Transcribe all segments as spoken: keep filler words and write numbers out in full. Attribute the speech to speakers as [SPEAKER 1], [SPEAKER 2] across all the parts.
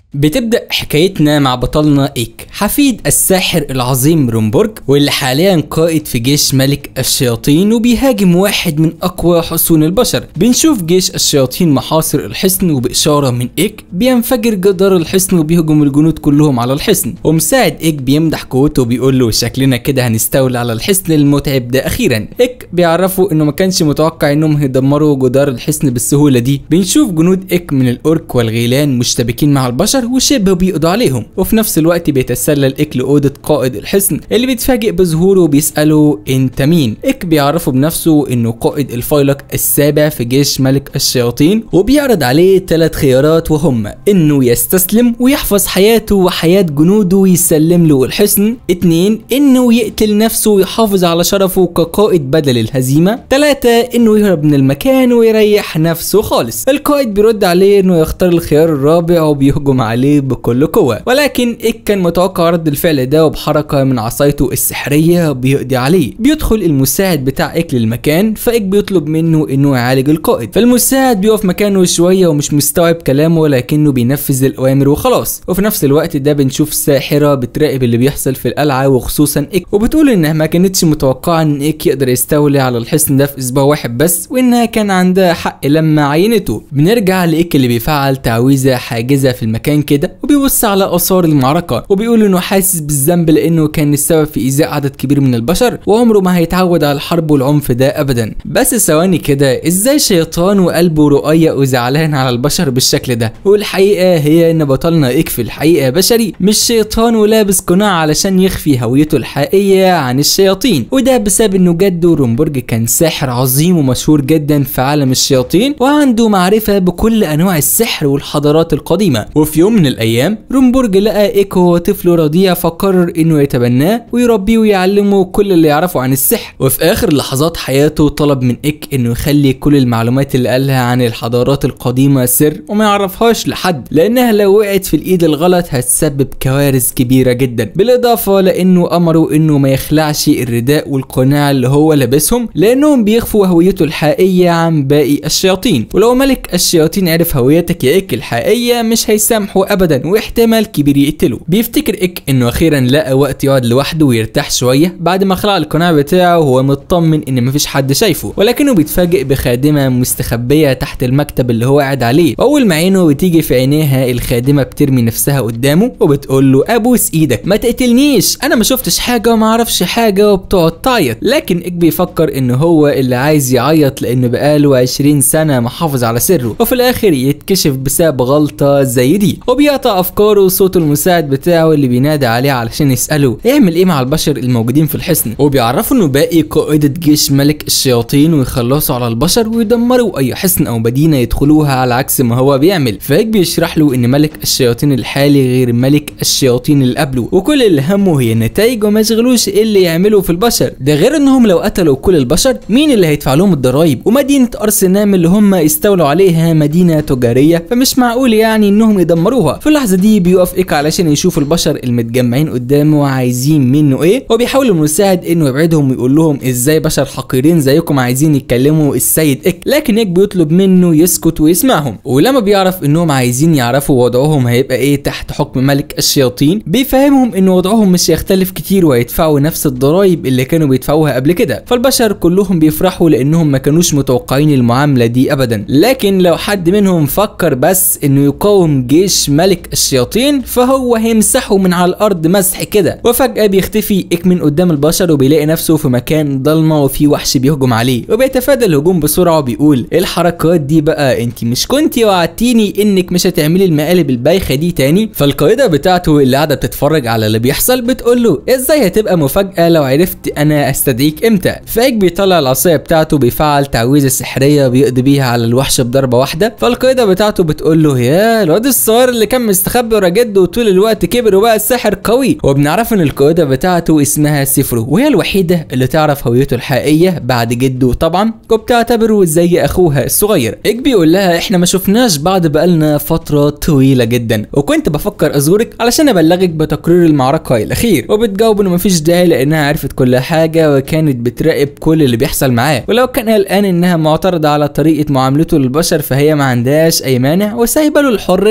[SPEAKER 1] بتبدأ حكايتنا مع بطلنا إيك، حفيد الساحر العظيم رومبورج، واللي حاليا قائد في جيش ملك الشياطين وبيهاجم واحد من أقوى حصون البشر. بنشوف جيش الشياطين محاصر الحصن، وبإشارة من إيك بينفجر جدار الحصن وبيهجم الجنود كلهم على الحصن. ومساعد إيك بيمدح قوته وبيقول له شكلنا كده هنستولي على الحصن المتعب ده أخيرا. إيك بيعرفوا إنه ما كانش متوقع إنهم هيدمروا جدار الحصن بالسهولة دي. بنشوف جنود إيك من الأورك والغيلان مشتبكين مع البشر وشبه بيقضوا عليهم، وفي نفس الوقت بيتسلل إيك لأوضة قائد الحصن اللي بيتفاجئ بظهوره وبيسأله انت مين؟ إيك بيعرفه بنفسه انه قائد الفيلق السابع في جيش ملك الشياطين، وبيعرض عليه ثلاث خيارات وهم انه يستسلم ويحفظ حياته وحياة جنوده ويسلم له الحصن، اتنين انه يقتل نفسه ويحافظ على شرفه كقائد بدل الهزيمة، ثلاثة انه يهرب من المكان ويريح نفسه خالص. القائد بيرد عليه انه يختار الخيار الرابع وبيهجم عليه بكل قوة، ولكن إيك كان متوقع رد الفعل ده، وبحركة من عصايته السحرية بيقضي عليه. بيدخل المساعد بتاع إيك للمكان، فإيك بيطلب منه انه يعالج القائد، فالمساعد بيقف مكانه شوية ومش مستوعب كلامه ولكنه بينفذ الأوامر وخلاص. وفي نفس الوقت ده بنشوف ساحرة بتراقب اللي بيحصل في القلعة وخصوصا إيك، وبتقول انها ما كانتش متوقعة ان إيك يقدر يستولي على الحصن ده في اسبوع واحد بس، وانها كان عندها حق لما عينته. بنرجع لإيك اللي بيفعل تعويذة حاجزة في المكان كده، وبيبص على آثار المعركة وبيقول انه حاسس بالذنب لانه كان السبب في ايذاء عدد كبير من البشر، وعمره ما هيتعود على الحرب والعنف ده ابدا. بس ثواني كده، ازاي شيطان وقلبه رقيق وزعلان على البشر بالشكل ده؟ والحقيقة هي ان بطلنا إيك في الحقيقة بشري مش شيطان ولابس قناع علشان يخفي هويته الحقيقية عن الشياطين، وده بسبب انه جده رومبورج كان ساحر عظيم ومشهور جدا في عالم الشياطين، وعنده معرفة بكل انواع السحر والحضارات القديمة. وفي يوم من الايام رومبورج لقى إيك وهو طفل رضيع، فقرر انه يتبناه ويربيه ويعلمه كل اللي يعرفه عن السحر. وفي اخر لحظات حياته طلب من إيك انه يخلي كل المعلومات اللي قالها عن الحضارات القديمة سر وما يعرفهاش لحد، لانها لو وقعت في الايد الغلط هتسبب كوارث كبيرة جدا. بالاضافة لانه امره انه ما يخلعش الرداء والقناع اللي هو لابسهم، لانهم بيخفوا هويته الحقيقية عن باقي الشياطين، ولو ملك الشياطين عرف هويتك يا إيك الحقيقية مش هيسامحه ابدا واحتمال كبير يقتله. بيفتكر إيك انه اخيرا لقى وقت يقعد لوحده ويرتاح شوية بعد ما خلع القناع بتاعه وهو مطمن ان مفيش حد شايفه، ولكنه بيتفاجئ بخادمة مستخبية تحت المكتب اللي هو قاعد عليه. واول ما عينه بتيجي في عينيها الخادمة بترمي نفسها قدامه وبتقول له ابوس ايدك ما تقتلنيش، انا ما شفتش حاجة وما اعرفش حاجة، وبتقعد تعيط. لكن إيك بيفكر انه هو اللي عايز يعيط لانه بقاله عشرين سنة محافظ على سره، وفي الاخر يتكشف بسبب غلطة زي دي. وبيقطع افكاره صوت المساعد بتاعه اللي بينادي عليه علشان يسأله يعمل ايه مع البشر الموجودين في الحصن، وبيعرفوا انه باقي قائدة جيش ملك الشياطين ويخلصوا على البشر ويدمروا اي حصن او مدينة يدخلوها على عكس ما هو بيعمل. فإيك بيشرح له ان ملك الشياطين الحالي غير ملك الشياطين اللي قبله، وكل اللي همه هي النتائج وما يشغلوش ايه اللي يعملوا في البشر. ده غير انهم لو قتلوا كل البشر مين اللي هيدفع لهم الضرايب؟ ومدينة ارسنام اللي هم استولوا عليها مدينة تجارية، فمش معقول يعني انهم يدمروها. في اللحظة دي بيقف إيك علشان يشوف البشر المتجمعين قدامه عايزين منه ايه، وبيحاول المساعد انه يبعدهم ويقول لهم ازاي بشر حقيرين زيكم عايزين يتكلموا السيد إيك، لكن إيك بيطلب منه يسكت ويسمعهم. ولما بيعرف انهم عايزين يعرفوا وضعهم هيبقى ايه تحت حكم ملك الشياطين، بيفهمهم ان وضعهم مش هيختلف كتير وهيدفعوا نفس الضرايب اللي كانوا بيدفعوها قبل كده. فالبشر كلهم بيفرحوا لانهم ما كانوش متوقعين المعاملة دي ابدا، لكن لو حد منهم فكر بس انه يقاوم جيش ملك الشياطين فهو هيمسحه من على الارض مسح كده. وفجأة بيختفي إيك من قدام البشر وبيلاقي نفسه في مكان ضلمة وفي وحش بيهجم عليه، وبيتفادى الهجوم بسرعة وبيقول ايه الحركات دي بقى، انت مش كنتي وعدتيني انك مش هتعملي المقالب البايخة دي تاني؟ فالقائدة بتاعته اللي قاعدة بتتفرج على اللي بيحصل بتقول له ازاي هتبقى مفاجأة لو عرفت انا استدعيك امتى. فإيك بيطلع العصاية بتاعته بيفعل تعويذة سحرية بيقضي بيها على الوحش بضربة واحدة. فالقائدة بتاعته بتقول له يا الواد الصغير اللي كان مستخبي ورا جده وطول الوقت كبر وبقى الساحر قوي. وبنعرف ان القائدة بتاعته اسمها سيفرو، وهي الوحيدة اللي تعرف هويته الحقيقية بعد جده طبعا، وبتعتبره زي اخوها الصغير. إيك بيقول لها احنا ما شفناش بعض بقالنا فترة طويلة جدا، وكنت بفكر ازورك علشان ابلغك بتقرير المعركة الاخير. وبتجاوب انه مفيش داعي لانها عرفت كل حاجة وكانت بتراقب كل اللي بيحصل معاه، ولو كان قلقان انها معترضة على طريقة معاملته للبشر فهي ما عندهاش اي مانع وسايبه له الحرية في التصرف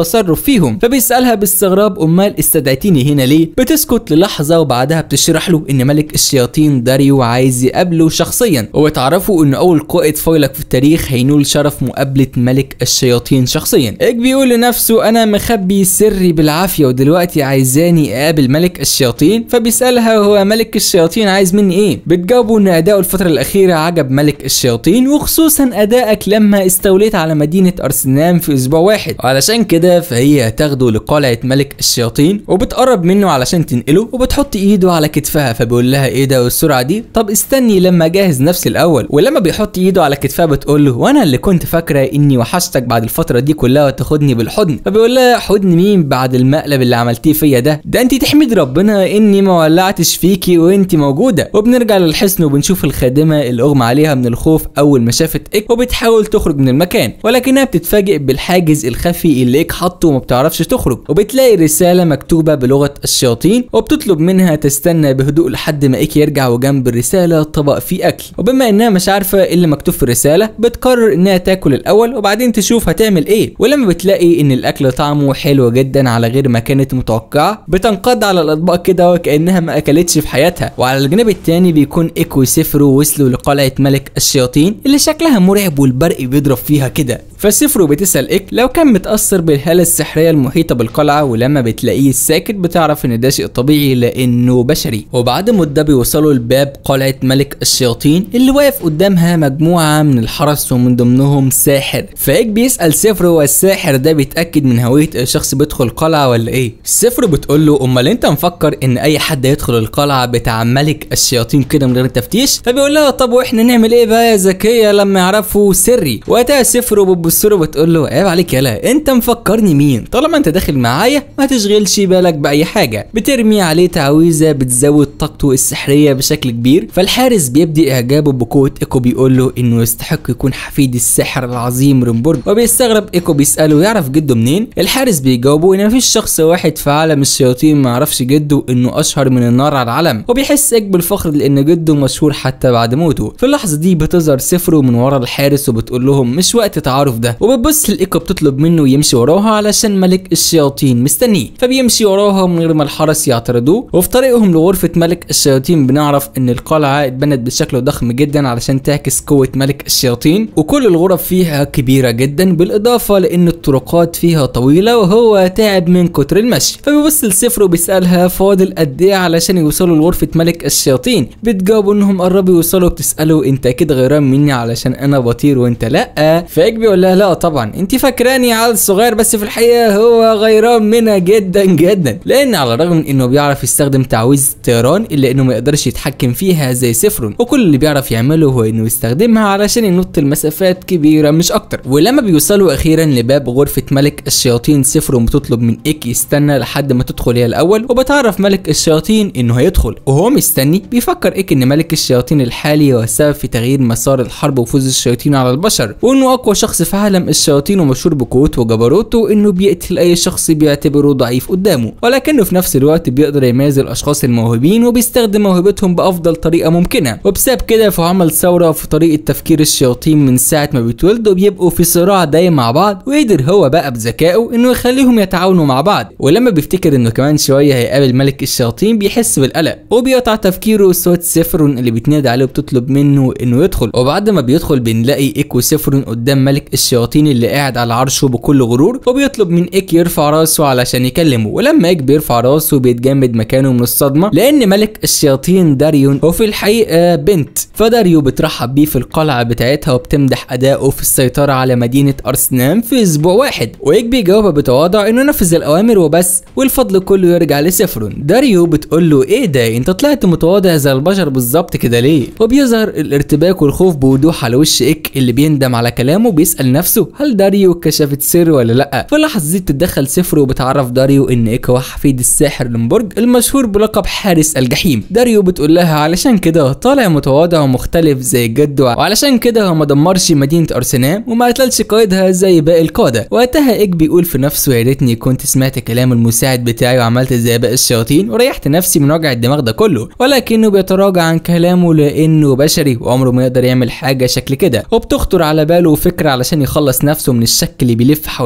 [SPEAKER 1] التصرف فيهم. فبيسألها باستغراب امال استدعيتيني هنا ليه؟ بتسكت للحظة وبعدها بتشرح له ان ملك الشياطين داريو عايز يقابله شخصيا، وبتعرفوا ان اول قائد فايلق في التاريخ هينول شرف مقابلة ملك الشياطين شخصيا. ايك بيقول لنفسه انا مخبي سري بالعافية ودلوقتي عايزاني اقابل ملك الشياطين. فبيسألها هو ملك الشياطين عايز مني ايه؟ بتجاوبه ان اداؤه الفترة الاخيرة عجب ملك الشياطين، وخصوصا ادائك لما استوليت على مدينة ارسنام في اسبوع واحد، وعلشان كده فهي هتاخده لقلعة ملك الشياطين وبتقرب منه علشان تنقله وبتحط ايده على كتفها. فبيقول لها ايه ده والسرعة دي؟ طب استني لما اجهز نفسي الاول. ولما بيحط ايده على كتفها بتقول له وانا اللي كنت فاكرة اني وحشتك بعد الفترة دي كلها وتاخدني بالحضن. فبيقول لها حضن مين بعد المقلب اللي عملتيه فيا ده؟ ده انت تحمد ربنا اني ما ولعتش فيكي وانت موجودة. وبنرجع للحصن وبنشوف الخادمة اللي اغمى عليها من الخوف اول ما شافت ايك وبتحاول تخرج من المكان، ولكنها بتتفاجئ بالحاجز الخفي اللي ايك حطه وما بتعرفش تخرج. وبتلاقي رسالة مكتوبة بلغة الشياطين وبتطلب منها تستنى بهدوء لحد ما ايك يرجع، وجنب الرسالة طبق فيه اكل. وبما انها مش عارفة ايه اللي مكتوب في الرسالة بتقرر انها تاكل الاول وبعدين تشوف هتعمل ايه. ولما بتلاقي ان الاكل طعمه حلو جدا على غير ما كانت متوقعة بتنقض على الاطباق كده وكأنها ما اكلتش في حياتها. وعلى الجانب التاني بيكون ايك وسفرو وصلوا لقلعة ملك الشياطين اللي شكلها مرعب والبرق بيضرب فيها كده. فسفرو بتسأل ايك لو كان متأثر بالهالة السحرية المحيطة بالقلعة، ولما بتلاقيه ساكت بتعرف ان ده شيء طبيعي لانه بشري. وبعد مدة بيوصلوا لباب قلعة ملك الشياطين اللي واقف قدامها مجموعة من الحرس ومن ضمنهم ساحر. فايك بيسأل سفرو والساحر ده بيتأكد من هوية الشخص بيدخل القلعة ولا ايه؟ سفرو بتقول له امال انت مفكر ان اي حد يدخل القلعة بتاع ملك الشياطين كده من غير تفتيش؟ فبيقول لها طب واحنا نعمل ايه بقى يا ذكية لما يعرفوا سري؟ وقتها سفرو بتبص له بتقول له عيب عليك يالا، انت مفكرني مين؟ طالما انت داخل معايا ما تشغلش بالك باي حاجة. بترمي عليه تعويذة بتزود طاقته السحرية بشكل كبير. فالحارس بيبدي اعجابه بقوة ايكو، بيقول له انه يستحق يكون حفيد الساحر العظيم رمبورج. وبيستغرب ايكو بيسأله يعرف جده منين؟ الحارس بيجاوبه ان مفيش شخص واحد في عالم الشياطين ما يعرفش جده انه اشهر من النار على العلم. وبيحس ايك بالفخر لان جده مشهور حتى بعد موته. في اللحظة دي بتظهر سفرو من ورا الحارس وبتقول لهم مش وقت التعارف ده، وبتبص لايكو بتطلب منه يمشي وراها علشان ملك الشياطين مستنيه. فبيمشي وراها من غير ما الحرس يعترضوه. وفي طريقهم لغرفة ملك الشياطين بنعرف ان القلعة اتبنت بشكل ضخم جدا علشان تعكس قوة ملك الشياطين، وكل الغرف فيها كبيرة جدا بالاضافة لان الطرقات فيها طويلة وهو تعب من كتر المشي. فبيبص لسفرو وبيسألها فاضل قد ايه علشان يوصلوا لغرفة ملك الشياطين؟ بتجاوبوا انهم قربوا يوصلوا. بتسأله انت اكيد غيران مني علشان انا بطير وانت لا؟ فايك بيقول لها لا طبعا انت فاكراني عيل صغير، بس في الحقيقة هو غيران منها جدا جدا، لان على الرغم من انه بيعرف يستخدم تعويذة الطيران الا انه ما يقدرش يتحكم فيها زي سفرون، وكل اللي بيعرف يعمله هو انه يستخدمها علشان ينط المسافات كبيرة مش اكتر. ولما بيوصلوا اخيرا لباب غرفة ملك الشياطين سفرون بتطلب من ايك يستنى لحد ما تدخل هي الاول، وبتعرف ملك الشياطين انه هيدخل. وهو مستني بيفكر ايك ان ملك الشياطين الحالي هو السبب في تغيير مسار الحرب وفوز الشياطين على البشر، وانه اقوى شخص في عالم الشياطين ومشهور بقوته وجبروته، وانه بيقتل اي شخص بيعتبره ضعيف قدامه، ولكنه في نفس الوقت بيقدر يميز الاشخاص الموهوبين وبيستخدم موهبتهم بافضل طريقه ممكنه. وبسبب كده فعمل ثوره في طريقه تفكير الشياطين من ساعه ما بيتولدوا بيبقوا في صراع دايم مع بعض، وقدر هو بقى بذكائه انه يخليهم يتعاونوا مع بعض. ولما بيفتكر انه كمان شويه هيقابل ملك الشياطين بيحس بالقلق وبيقطع تفكيره صوت سفرون اللي بتنادي عليه وبتطلب منه انه يدخل. وبعد ما بيدخل بنلاقي ايك وسفرون قدام ملك الشياطين اللي قاعد على عرشه بكل غرور، وبيطلب من ايك يرفع راسه علشان يكلمه. ولما ايك بيرفع راسه بيتجمد مكانه من الصدمه لان ملك الشياطين داريون هو في الحقيقه بنت. فداريو بترحب بيه في القلعه بتاعتها وبتمدح ادائه في السيطره على مدينه ارسنام في اسبوع واحد. وايك بيجاوبها بتواضع انه نفذ الاوامر وبس والفضل كله يرجع لسفرون. داريو بتقول له ايه ده انت طلعت متواضع زي البشر بالظبط كده ليه؟ وبيظهر الارتباك والخوف بوضوح على وش ايك اللي بيندم على كلامه، بيسال نفسه هل داريو كشفت سر ولا لا؟ في اللحظه دي بتتدخل سفرو وبتعرف داريو ان ايك هو حفيد الساحر رمبورج المشهور بلقب حارس الجحيم. داريو بتقول لها علشان كده طالع متواضع ومختلف زي جده، وعلشان كده هو ما دمرش مدينه ارسنام وما قتلش قائدها زي باقي القاده. وقتها ايك بيقول في نفسه يا ريتني كنت سمعت كلام المساعد بتاعي وعملت زي باقي الشياطين وريحت نفسي من وجع الدماغ ده كله، ولكنه بيتراجع عن كلامه لانه بشري وعمره ما يقدر يعمل حاجه شكل كده. وبتخطر على باله فكره علشان يخلص نفسه من الشك اللي بيلف حوالينه،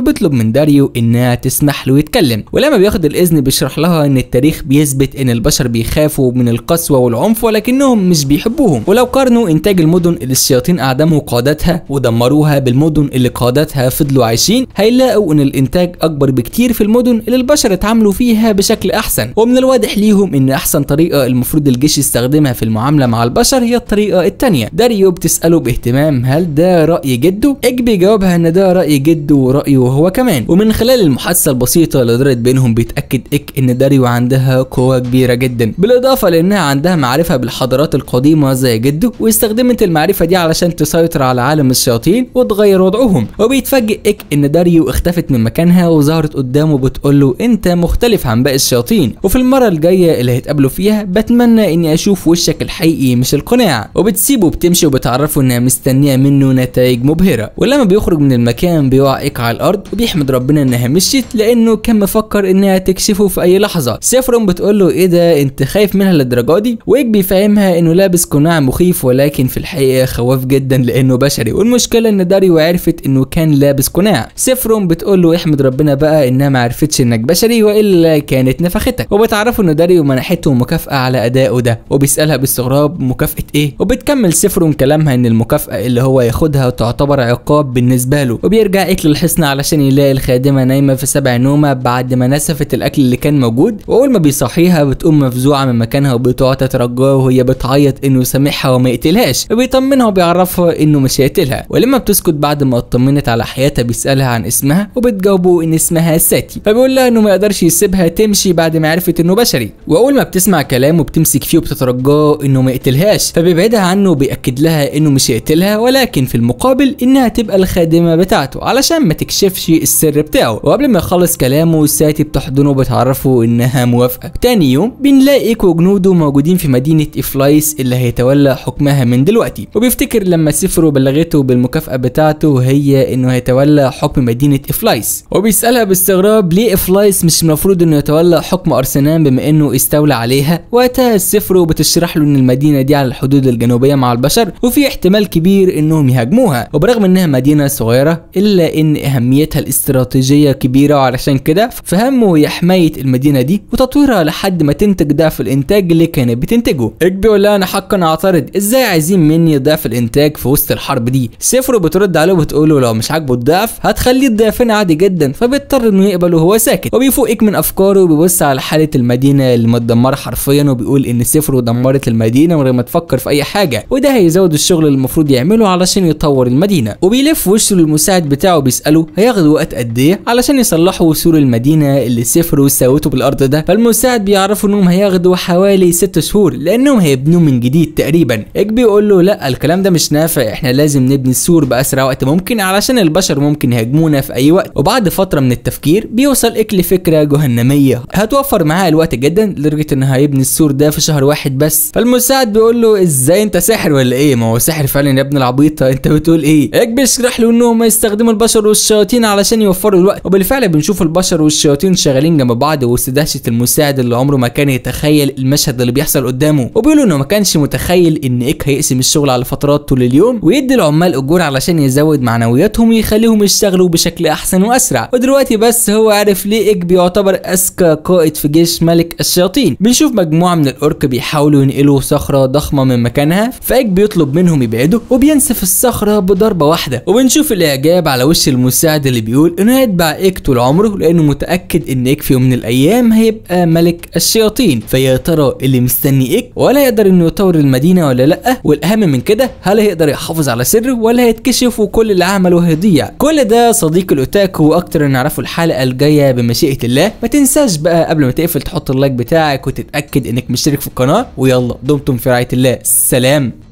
[SPEAKER 1] فبيطلب من داريو انها تسمح له يتكلم، ولما بياخد الاذن بيشرح لها ان التاريخ بيثبت ان البشر بيخافوا من القسوه والعنف ولكنهم مش بيحبوهم، ولو قارنوا انتاج المدن اللي الشياطين اعدموا قادتها ودمروها بالمدن اللي قادتها فضلوا عايشين هيلاقوا ان الانتاج اكبر بكتير في المدن اللي البشر اتعاملوا فيها بشكل احسن. ومن الواضح ليهم ان احسن طريقه المفروض الجيش يستخدمها في المعامله مع البشر هي الطريقه الثانيه. داريو بتساله باهتمام هل ده راي جده؟ ايك بيجاوبها ان ده راي جده ورايه هو كمان، ومن خلال المحادثه البسيطه اللي دارت بينهم بيتاكد ايك ان داريو عندها قوه كبيره جدا، بالاضافه لانها عندها معرفه بالحضارات القديمه زي جده، واستخدمت المعرفه دي علشان تسيطر على عالم الشياطين وتغير وضعهم. وبيتفاجئ ايك ان داريو اختفت من مكانها وظهرت قدامه بتقول له انت مختلف عن باقي الشياطين، وفي المره الجايه اللي هيتقابلوا فيها بتمنى اني اشوف وشك الحقيقي مش القناع. وبتسيبه وبتمشي وبتعرفه انها مستنيه منه نتائج مبهره. ولما بيخرج من المكان بيقع ايك على الارض وبيحمد ربنا انها مشيت لانه كان مفكر انها تكشفه في اي لحظه. سيفرون بتقول له ايه ده انت خايف منها للدرجه دي؟ وايك بيفهمها انه لابس قناع مخيف ولكن في الحقيقه خواف جدا لانه بشري، والمشكله ان داريو عرفت انه كان لابس قناع. سيفرون بتقول له احمد ربنا بقى انها ما عرفتش انك بشري والا كانت نفختك. وبتعرفوا ان داريو منحته مكافاه على ادائه ده، وبيسالها باستغراب مكافاه ايه؟ وبتكمل سيفرون كلامها ان المكافاه اللي هو ياخدها تعتبر عقاب بالنسبه له. وبيرجع ايك للحصن علشان يلاقي الخادمه نايمه في سبع نومه بعد ما نسفت الاكل اللي كان موجود، واول ما بيصحيها بتقوم مفزوعه من مكانها وبتقعد تترجاه وهي بتعيط انه سامحها وما يقتلهاش، وبيطمنها وبيعرفها انه مش هيقتلها. ولما بتسكت بعد ما اطمنت على حياتها بيسالها عن اسمها، وبتجاوبه ان اسمها ساتي، فبيقول لها انه ما يقدرش يسيبها تمشي بعد ما عرفت انه بشري. واول ما بتسمع كلامه بتمسك فيه وبتترجاه انه ما يقتلهاش، فبيبعدها عنه وبيأكد لها انه مش هيقتلها ولكن في المقابل انها تبقى الخادمه بتاعته علشان ما تكشفش السر بتاعه. وقبل ما يخلص كلامه ساتي بتحضنه وبتعرفه انها موافقه. تاني يوم بنلاقي ايك وجنوده موجودين في مدينه افلايس اللي هيتولى حكمها من دلوقتي، وبيفتكر لما سيفرو بلغته بالمكافاه بتاعته وهي انه هيتولى حكم مدينه افلايس، وبيسالها باستغراب ليه افلايس مش المفروض انه يتولى حكم ارسنال بما انه استولى عليها. وقتها سيفرو بتشرح له ان المدينه دي على الحدود الجنوبيه مع البشر وفي احتمال كبير انهم يهاجموها، وبرغم انها مدينه صغيره الا ان اهميتها الاستراتيجيه كبيره، وعلشان كده فهمه هي حمايه المدينه دي وتطويرها لحد ما تنتج ضعف الانتاج اللي كانت بتنتجه. ايك بيقول لها انا حقا اعترض، ازاي عايزين مني ضعف الانتاج في وسط الحرب دي؟ سيفرو بترد عليه وبتقول له لو مش عاجبه الضعف هتخليه الضعفين عادي جدا، فبيضطر انه يقبل وهو ساكت. وبيفوق ايك من افكاره وبيبص على حاله المدينه اللي متدمره حرفيا وبيقول ان سيفرو دمرت المدينه من غير ما تفكر في اي حاجه، وده هيزود الشغل اللي المفروض يعمله علشان يطور المدينه. وبيلف وشه للمساعد بتاعه بيساله هياخد وقت قد ايه علشان يصلحوا سور المدينه اللي سيفرو سوته بالارض ده، فالمساعد بيعرفوا انهم هياخدوا حوالي ست شهور لانهم هيبنوه من جديد تقريبا. ايك بيقول له لا الكلام ده مش نافع، احنا لازم نبني السور باسرع وقت ممكن علشان البشر ممكن يهاجمونا في اي وقت. وبعد فتره من التفكير بيوصل ايك لفكره جهنميه هتوفر معاه الوقت جدا لدرجه ان هيبني السور ده في شهر واحد بس. فالمساعد بيقول له ازاي انت ساحر ولا ايه؟ ما هو ساحر فعلا يا ابن العبيطه، انت بتقول ايه؟ ايك بيشرح له انهم يستخدموا البشر والشياطين علشان يوفروا الوقت، وبالفعل بنشوف البشر والشياطين شغالين جنب بعض وسط دهشه المساعد اللي عمره ما كان يتخيل المشهد اللي بيحصل قدامه. وبيقولوا انه ما كانش متخيل ان ايك هيقسم الشغل على فترات طول اليوم ويدي العمال اجور علشان يزود معنوياتهم ويخليهم يشتغلوا بشكل احسن واسرع. ودلوقتي بس هو عارف ليه ايك بيعتبر اذكى قائد في جيش ملك الشياطين. بنشوف مجموعه من الاورك بيحاولوا ينقلوا صخره ضخمه من مكانها، فايك بيطلب منهم يبعدوا وبينسف الصخره بضربه واحده. وبنشوف الاعجاب على وش المساعد اللي بيقول انه هيتبع ايك طول عمره لانه متاكد ان ايك في يوم من الايام هيبقى ملك الشياطين. فيا ترى اللي مستني ايك؟ ولا يقدر انه يطور المدينه ولا لا؟ والاهم من كده هل هيقدر يحافظ على سره ولا هيتكشف وكل اللي عمله هيضيع؟ كل ده صديق الاوتاكو واكتر نعرفه الحلقه الجايه بمشيئه الله. ما تنساش بقى قبل ما تقفل تحط اللايك بتاعك وتتاكد انك مشترك في القناه، ويلا دمتم في رعايه الله. سلام.